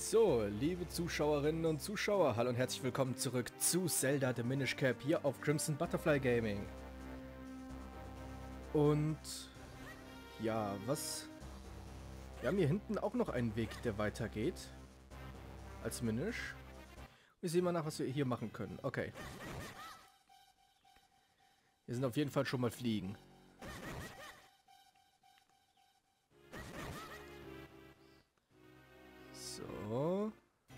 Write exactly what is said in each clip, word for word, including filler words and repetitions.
So, liebe Zuschauerinnen und Zuschauer, hallo und herzlich willkommen zurück zu Zelda The Minish Cap hier auf Crimson Butterfly Gaming. Und ja, was? Wir haben hier hinten auch noch einen Weg, der weitergeht als Minish. Wir sehen mal nach, was wir hier machen können. Okay. Wir sind auf jeden Fall schon mal fliegen. So.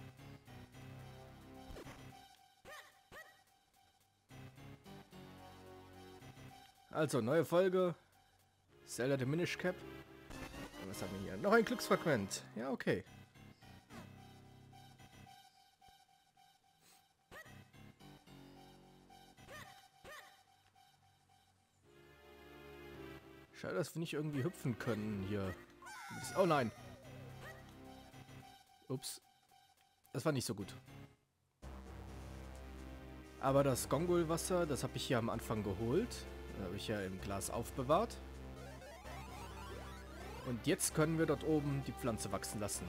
Also, neue Folge. Zelda The Minish Cap. Und was haben wir hier? Noch ein Glücksfragment. Ja, okay. Schade, dass wir nicht irgendwie hüpfen können hier. Oh nein. Ups. Das war nicht so gut. Aber das Gongol-Wasser, das habe ich hier am Anfang geholt. Das habe ich ja im Glas aufbewahrt. Und jetzt können wir dort oben die Pflanze wachsen lassen.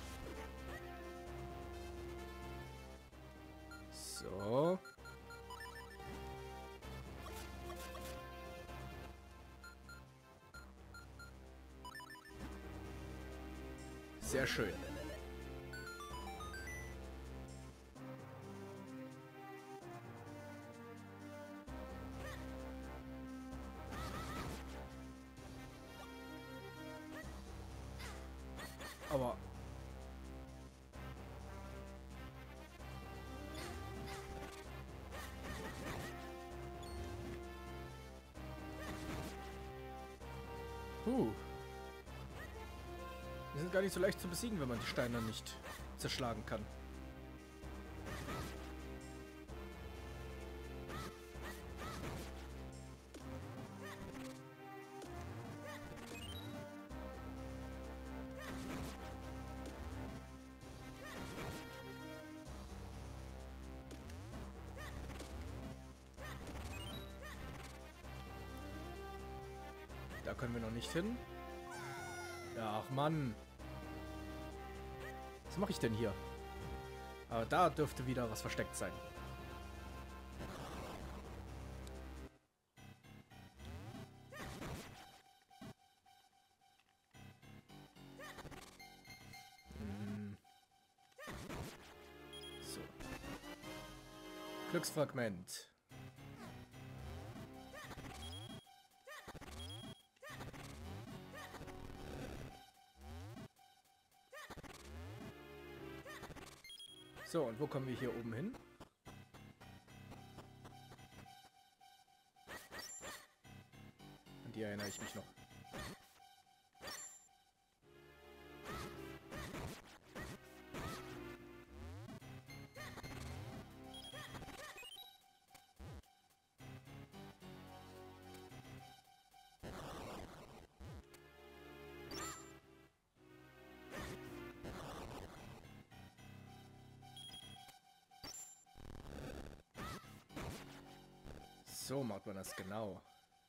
So. Sehr schön. Aber... Huh. Die sind gar nicht so leicht zu besiegen, wenn man die Steine nicht zerschlagen kann. Da können wir noch nicht hin. Ja, ach Mann. Was mache ich denn hier? Aber da dürfte wieder was versteckt sein. Hm. So. Glücksfragment. So, und wo kommen wir hier oben hin? An die erinnere ich mich noch. So macht man das genau.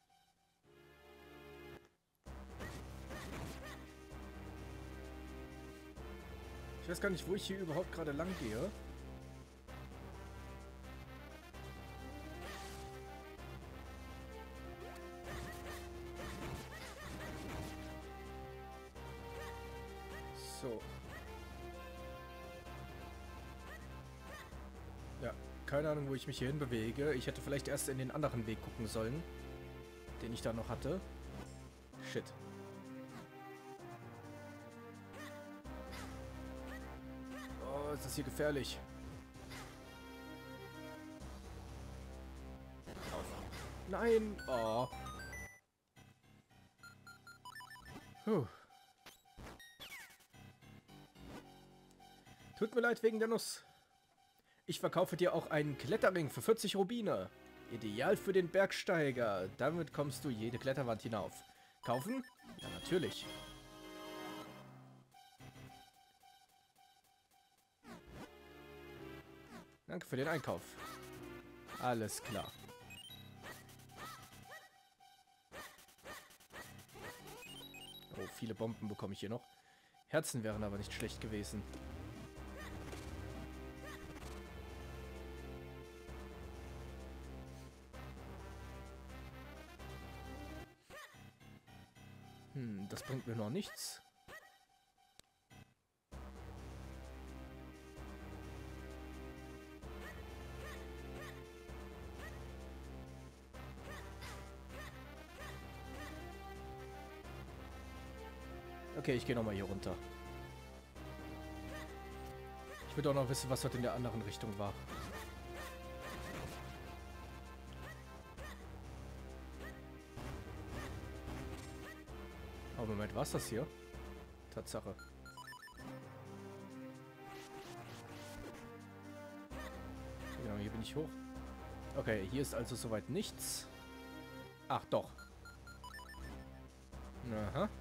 Ich weiß gar nicht, wo ich hier überhaupt gerade lang gehe. So. Ja, keine Ahnung, wo ich mich hierhin bewege. Ich hätte vielleicht erst in den anderen Weg gucken sollen, den ich da noch hatte. Shit. Oh, ist das hier gefährlich. Auf. Nein! Oh. Puh. Tut mir leid wegen der Nuss. Ich verkaufe dir auch einen Kletterring für vierzig Rubine. Ideal für den Bergsteiger. Damit kommst du jede Kletterwand hinauf. Kaufen? Ja, natürlich. Danke für den Einkauf. Alles klar. Oh, viele Bomben bekomme ich hier noch. Herzen wären aber nicht schlecht gewesen. das bringt mir noch nichts. Okay, ich gehe nochmal hier runter. Ich würde auch noch wissen, was dort in der anderen Richtung war. Oh, Moment, was ist das hier? Tatsache. Genau, hier bin ich hoch. Okay, hier ist also soweit nichts. Ach, doch. Aha.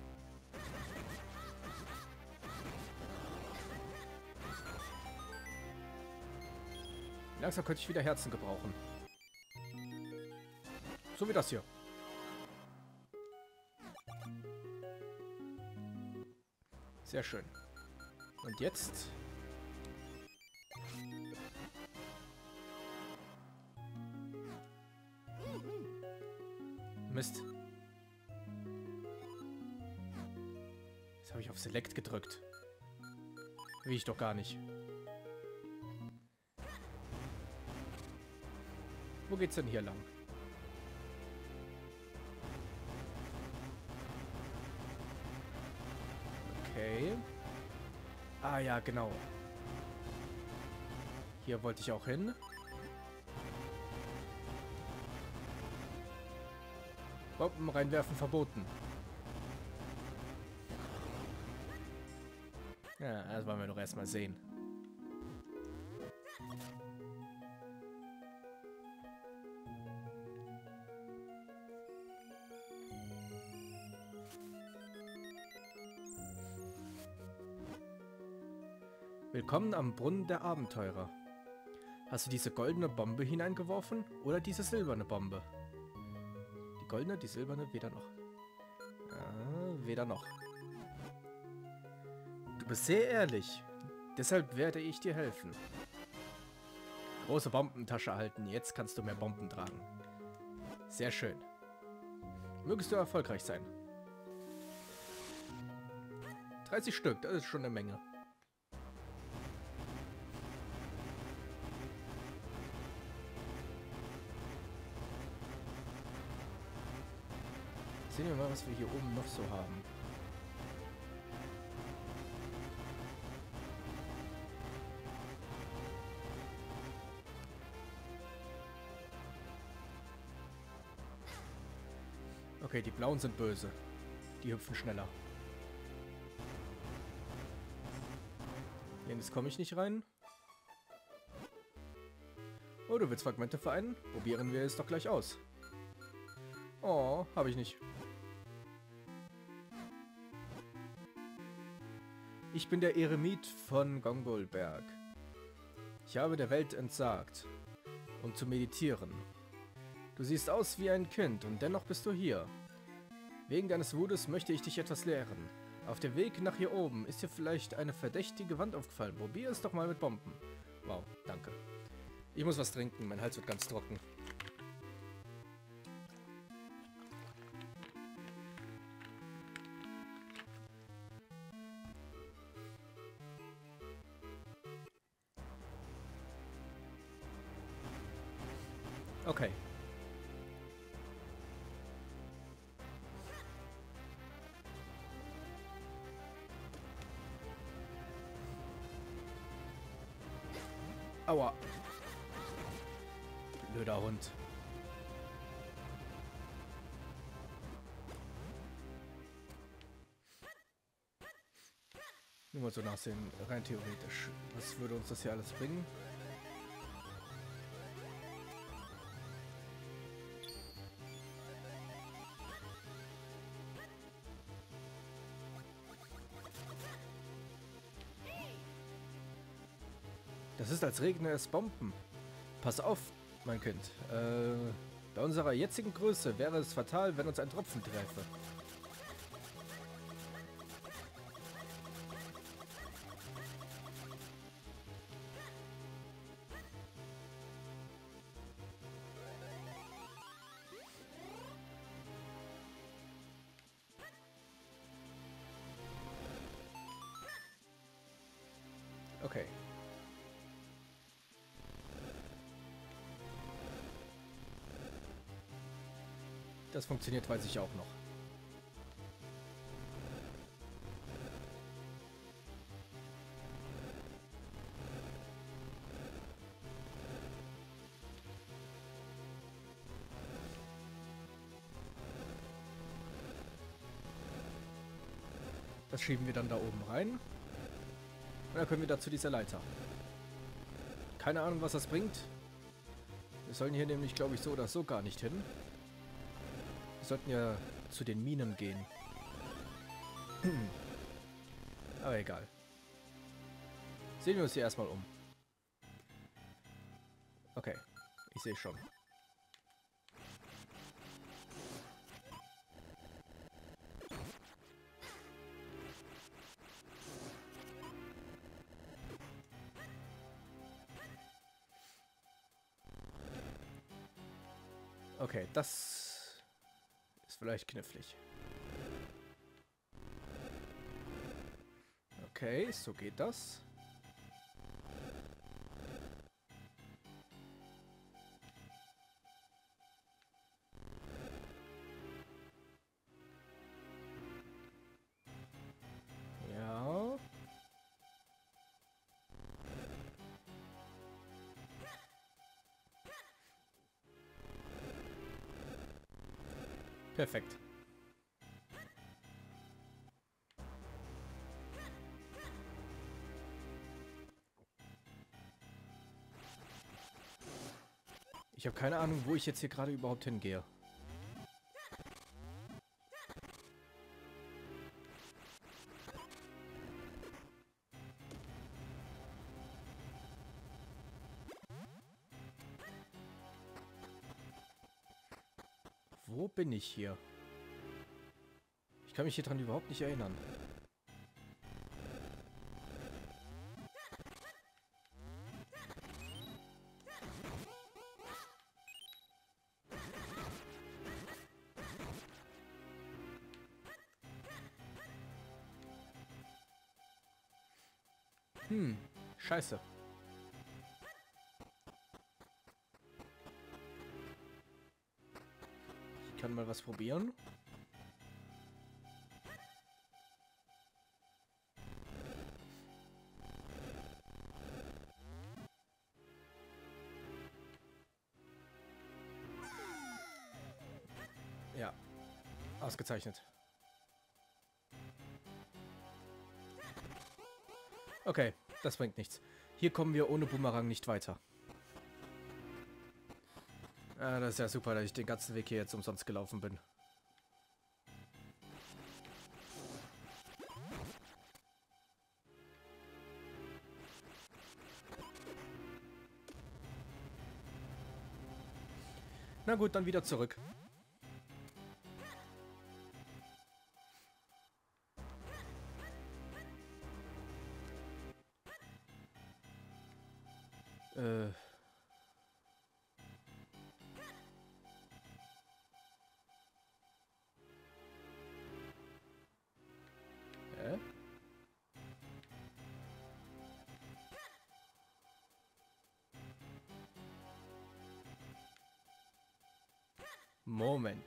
Langsam könnte ich wieder Herzen gebrauchen. So wie das hier. Sehr schön. Und jetzt? Mist. Jetzt habe ich auf Select gedrückt. Will ich doch gar nicht. Wo geht's denn hier lang? Okay. Ah ja, genau. Hier wollte ich auch hin. Bomben reinwerfen verboten. Ja, das wollen wir doch erstmal sehen. Willkommen am Brunnen der Abenteurer. Hast du diese goldene Bombe hineingeworfen oder diese silberne Bombe? Die goldene, die silberne, weder noch. Ah, weder noch. Du bist sehr ehrlich. Deshalb werde ich dir helfen. Große Bombentasche erhalten. Jetzt kannst du mehr Bomben tragen. Sehr schön. Mögest du erfolgreich sein. dreißig Stück, das ist schon eine Menge. Sehen wir mal, was wir hier oben noch so haben. Okay, die Blauen sind böse. Die hüpfen schneller. Jetzt komme ich nicht rein. Oh, du willst Fragmente vereinen? Probieren wir es doch gleich aus. Oh, habe ich nicht. Ich bin der Eremit von Gongolberg. Ich habe der Welt entsagt, um zu meditieren. Du siehst aus wie ein Kind und dennoch bist du hier. Wegen deines Wudes möchte ich dich etwas lehren. Auf dem Weg nach hier oben ist dir vielleicht eine verdächtige Wand aufgefallen. Probier es doch mal mit Bomben. Wow, danke. Ich muss was trinken, mein Hals wird ganz trocken. Okay. Aua. Blöder Hund. Nur mal so nachsehen, rein theoretisch. Was würde uns das hier alles bringen? Das ist, als regne es Bomben. Pass auf, mein Kind. Äh, bei unserer jetzigen Größe wäre es fatal, wenn uns ein Tropfen träfe. Okay. Das funktioniert, weiß ich auch noch. Das schieben wir dann da oben rein. Und dann können wir da zu dieser Leiter. Keine Ahnung, was das bringt. Wir sollen hier nämlich, glaube ich, so oder so gar nicht hin. Wir sollten ja zu den Minen gehen. Aber egal. Sehen wir uns hier erstmal um. Okay, ich sehe schon. Okay, das ist vielleicht knifflig. Okay, so geht das. Ja. Perfekt. Ich habe keine Ahnung, wo ich jetzt hier gerade überhaupt hingehe. Wo bin ich hier? Ich kann mich hier dran überhaupt nicht erinnern. Hm, scheiße. Ich kann mal was probieren. Ja, ausgezeichnet. Okay, das bringt nichts. Hier kommen wir ohne Boomerang nicht weiter. Ah, das ist ja super, dass ich den ganzen Weg hier jetzt umsonst gelaufen bin. Na gut, dann wieder zurück. Äh... Hä? Moment.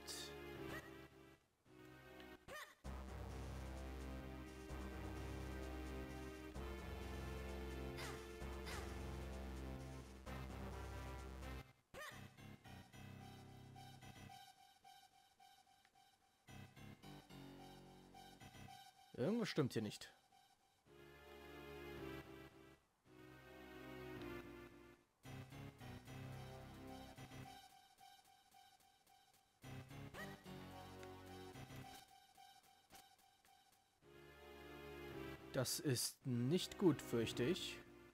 Irgendwas stimmt hier nicht. Das ist nicht gut, fürchte ich.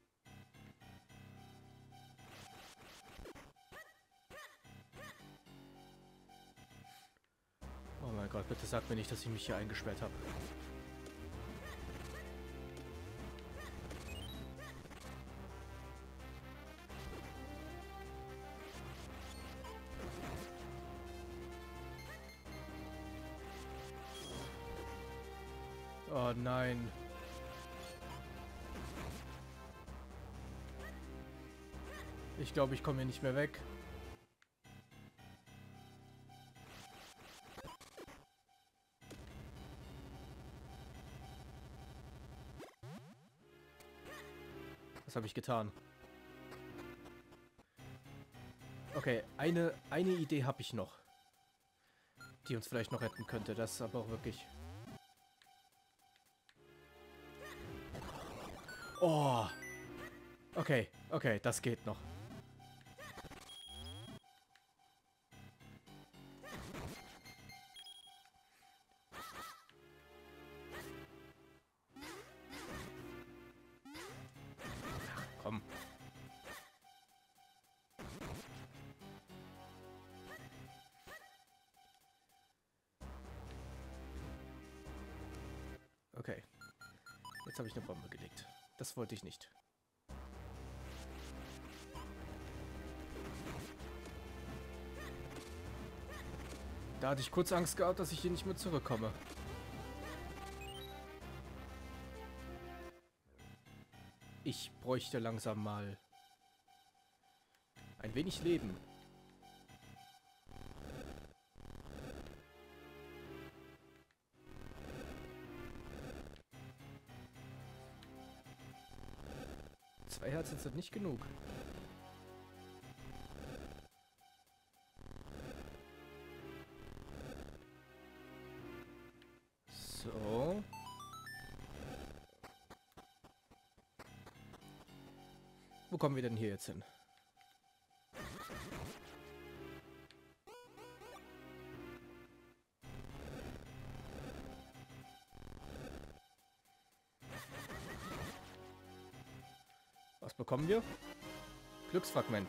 Oh mein Gott, bitte sag mir nicht, dass ich mich hier eingesperrt habe. Oh nein. Ich glaube, ich komme hier nicht mehr weg. Was habe ich getan? Okay, eine, eine Idee habe ich noch, die uns vielleicht noch retten könnte. Das ist aber auch wirklich... Oh! Okay, okay, das geht noch. Ach, komm. Okay. Jetzt habe ich eine Bombe gelegt. Das wollte ich nicht. Da hatte ich kurz Angst gehabt, dass ich hier nicht mehr zurückkomme. Ich bräuchte langsam mal ein wenig Leben. Zwei Herzen sind nicht genug. So. Wo kommen wir denn hier jetzt hin? Was bekommen wir? Glücksfragment.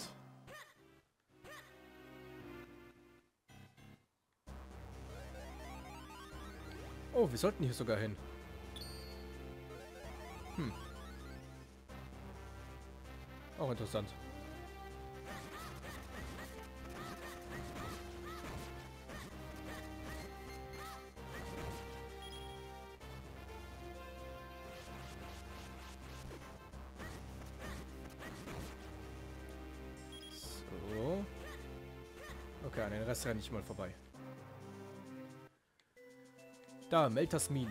Oh, wir sollten hier sogar hin. Hm. Auch interessant. So. Okay, an den Rest renne ich mal vorbei. Da, Meltas Mine.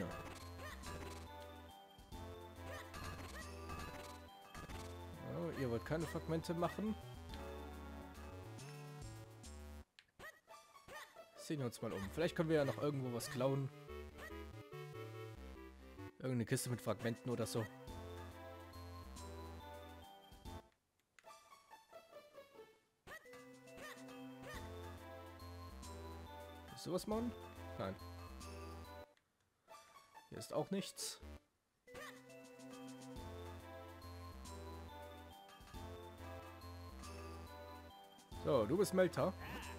Oh, ihr wollt keine Fragmente machen? Sehen wir uns mal um. Vielleicht können wir ja noch irgendwo was klauen. Irgendeine Kiste mit Fragmenten oder so. Ist sowas machen? Nein. Hier ist auch nichts. So, du bist Melta.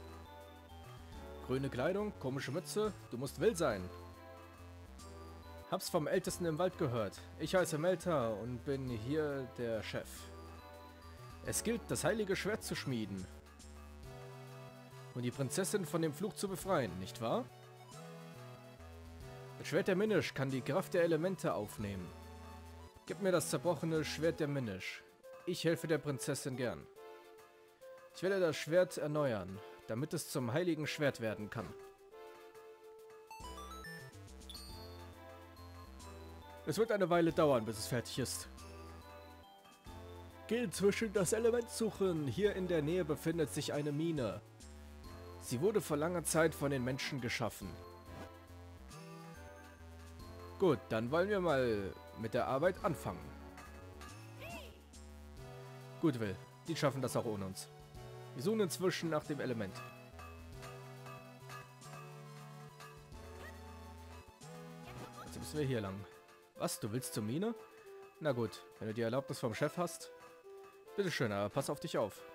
Grüne Kleidung, komische Mütze. Du musst wild sein. Hab's vom Ältesten im Wald gehört. Ich heiße Melta und bin hier der Chef. Es gilt, das heilige Schwert zu schmieden. Und die Prinzessin von dem Fluch zu befreien, nicht wahr? Das Schwert der Minish kann die Kraft der Elemente aufnehmen. Gib mir das zerbrochene Schwert der Minish. Ich helfe der Prinzessin gern. Ich werde das Schwert erneuern, damit es zum heiligen Schwert werden kann. Es wird eine Weile dauern, bis es fertig ist. Geh zwischen das Element suchen. Hier in der Nähe befindet sich eine Mine. Sie wurde vor langer Zeit von den Menschen geschaffen. Gut, dann wollen wir mal mit der Arbeit anfangen. Gut, Will. Die schaffen das auch ohne uns. Wir suchen inzwischen nach dem Element. Jetzt müssen wir hier lang. Was? Du willst zur Mine? Na gut, wenn du die Erlaubnis vom Chef hast. Bitteschön, aber pass auf dich auf.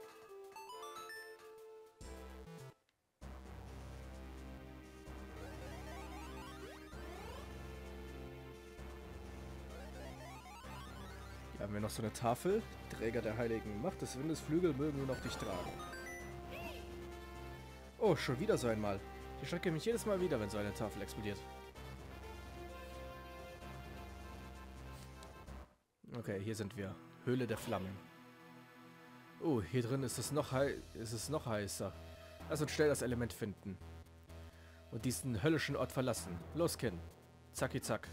Hier haben wir noch so eine Tafel. Träger der heiligen Macht des Windes Flügel mögen nun auf dich tragen. Oh, schon wieder so einmal. Ich schrecke mich jedes Mal wieder, wenn so eine Tafel explodiert. Okay, hier sind wir. Höhle der Flammen. Oh, hier drin ist es noch, hei ist es noch heißer. Lass uns schnell das Element finden. Und diesen höllischen Ort verlassen. Los, Kind. Zacki, zack.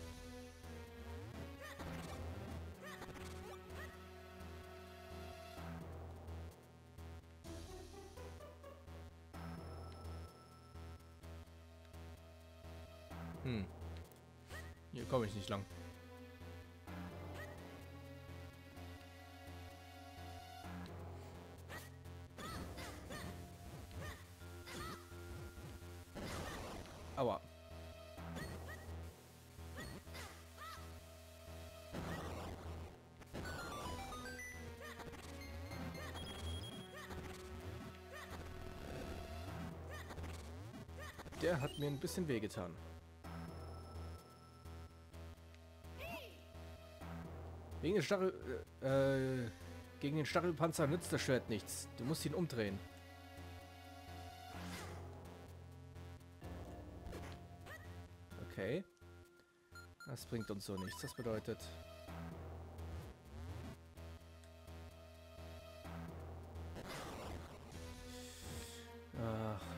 Hm. Hier komme ich nicht lang. Aua. Der hat mir ein bisschen wehgetan. Wegen den Stachel, äh, gegen den Stachelpanzer nützt das Schwert nichts. Du musst ihn umdrehen. Okay. Das bringt uns so nichts. Das bedeutet... Ach.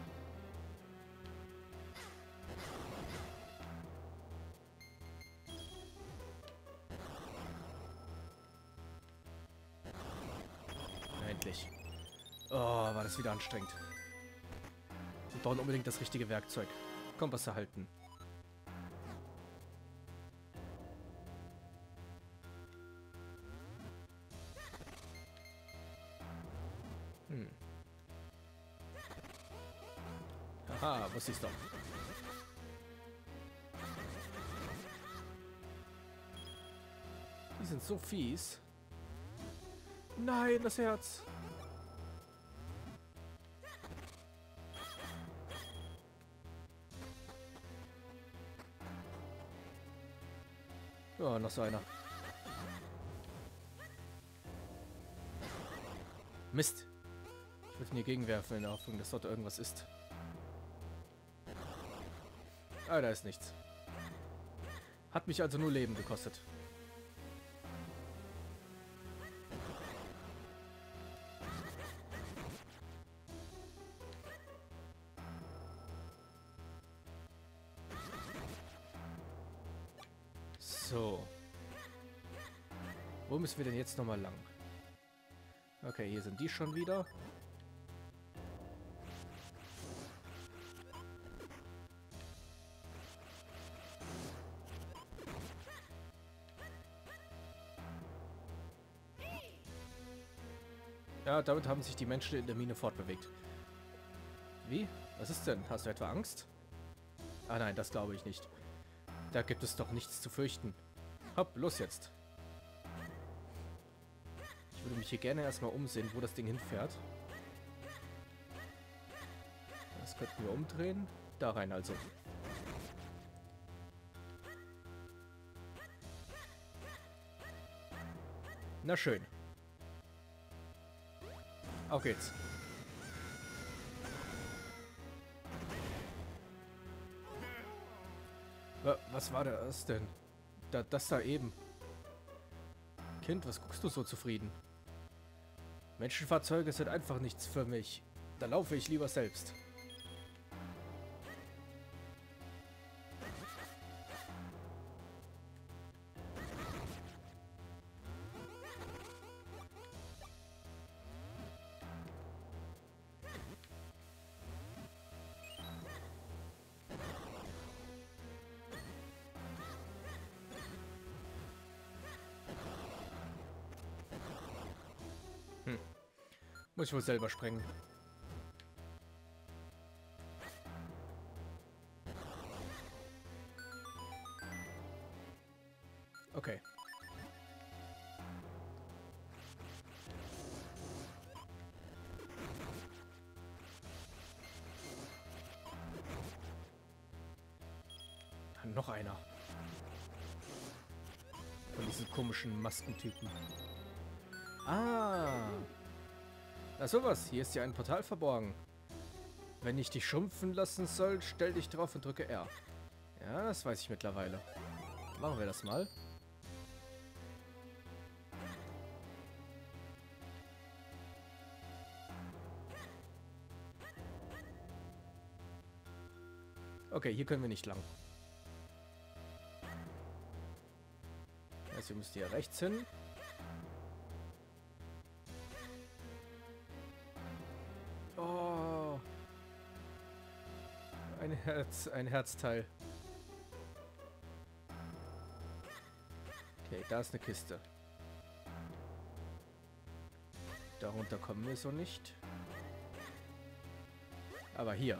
Endlich. Oh, war das wieder anstrengend. Wir brauchen unbedingt das richtige Werkzeug. Kompass erhalten. Hm. Haha, wusste ich's doch. Die sind so fies. Nein, das Herz. Ja, noch so einer. Mist. Ich würde ihn hier gegenwerfen in der Hoffnung, dass dort irgendwas ist. Ah, da ist nichts. Hat mich also nur Leben gekostet. So. Wo müssen wir denn jetzt nochmal lang? Okay, hier sind die schon wieder. Ja, damit haben sich die Menschen in der Mine fortbewegt. Wie? Was ist denn? Hast du etwa Angst? Ah nein, das glaube ich nicht. Da gibt es doch nichts zu fürchten. Hopp, los jetzt. Ich würde mich hier gerne erstmal umsehen, wo das Ding hinfährt. Das könnten wir umdrehen. Da rein also. Na schön. Auf geht's. Was war das denn? Da, das da eben. Kind, was guckst du so zufrieden? Menschenfahrzeuge sind einfach nichts für mich. Da laufe ich lieber selbst. Hm. Muss ich wohl selber sprengen. Okay. Noch einer. Von diesen komischen Maskentypen. Ah. Na sowas, hier ist ja ein Portal verborgen. Wenn ich dich schrumpfen lassen soll, stell dich drauf und drücke R. Ja, das weiß ich mittlerweile. Machen wir das mal. Okay, hier können wir nicht lang. Also wir müssen hier rechts hin. Oh. Ein Herz, ein Herzteil. Okay, da ist eine Kiste. Darunter kommen wir so nicht. Aber hier.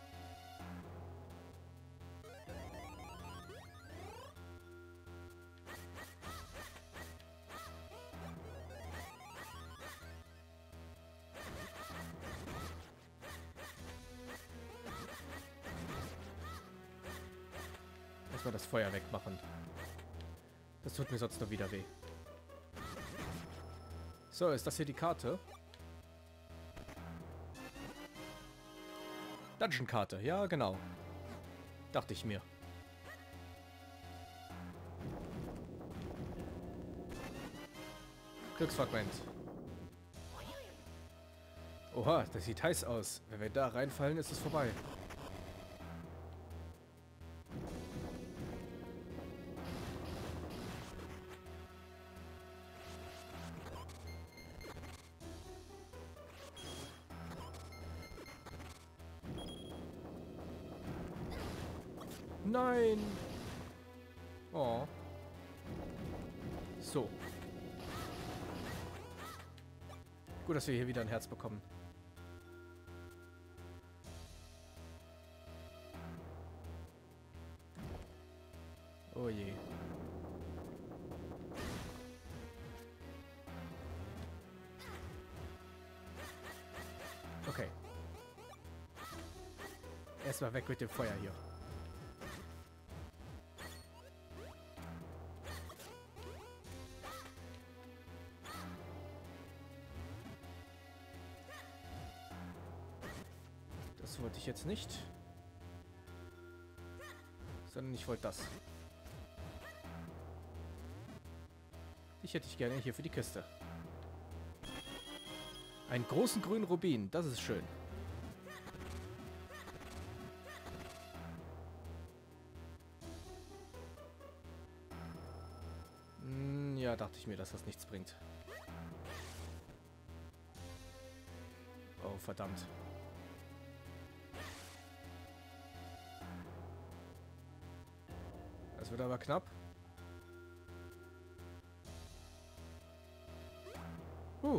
Erstmal das Feuer wegmachen. Das tut mir sonst noch wieder weh. So, ist das hier die Karte? Dungeon-Karte, ja genau. Dachte ich mir. Glücksfragment. Oha, das sieht heiß aus. Wenn wir da reinfallen, ist es vorbei. Nein! Oh. So. Gut, dass wir hier wieder ein Herz bekommen. Oh je. Okay. Erstmal weg mit dem Feuer hier. Das wollte ich jetzt nicht. Sondern ich wollte das. Ich hätte ich gerne hier für die Kiste. Einen großen grünen Rubin, das ist schön. Hm, ja, dachte ich mir, dass das nichts bringt. Oh, verdammt. Das wird aber knapp. Uh.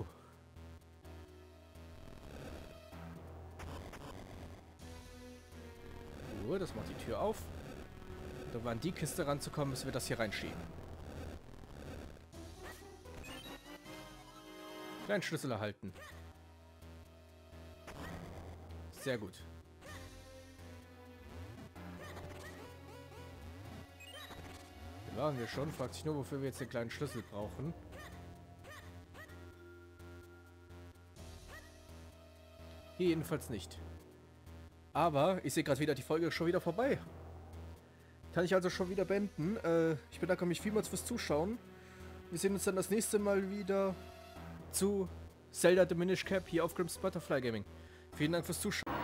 Uh, das macht die Tür auf. Da war an die Kiste ranzukommen, müssen wir das hier reinschieben. Kleinen Schlüssel erhalten. Sehr gut. Hier waren wir schon. Fragt sich nur, wofür wir jetzt den kleinen Schlüssel brauchen. Hier jedenfalls nicht. Aber ich sehe gerade wieder, die Folge ist schon wieder vorbei. Kann ich also schon wieder beenden. Äh, ich bedanke mich vielmals fürs Zuschauen. Wir sehen uns dann das nächste Mal wieder zu Zelda The Minish Cap hier auf Grimm's Butterfly Gaming. Vielen Dank fürs Zuschauen.